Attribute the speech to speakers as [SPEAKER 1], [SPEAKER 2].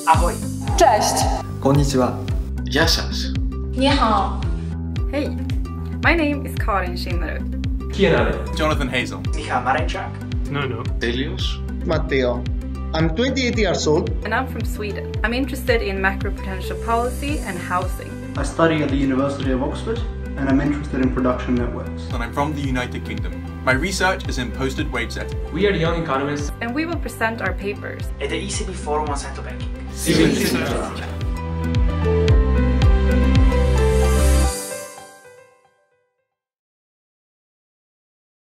[SPEAKER 1] Ahoj.
[SPEAKER 2] Cześć.
[SPEAKER 3] Konnichiwa.
[SPEAKER 4] Yassas.
[SPEAKER 2] Ni hao.
[SPEAKER 5] Hey, my name is Karin Schindler.
[SPEAKER 6] Jonathan Hazel.
[SPEAKER 1] Michal Marenchak.
[SPEAKER 6] No.
[SPEAKER 4] Delios.
[SPEAKER 7] Matteo. I'm 28 years old.
[SPEAKER 5] And I'm from Sweden. I'm interested in macro-prudential policy and housing.
[SPEAKER 8] I study at the University of Oxford and I'm interested in production networks.
[SPEAKER 6] And I'm from the United Kingdom. My research is in posted wage setting.
[SPEAKER 9] We are the Young Economists.
[SPEAKER 5] And we will present our papers
[SPEAKER 1] At the ECB Forum on Central Banking.
[SPEAKER 6] See you in Sintra.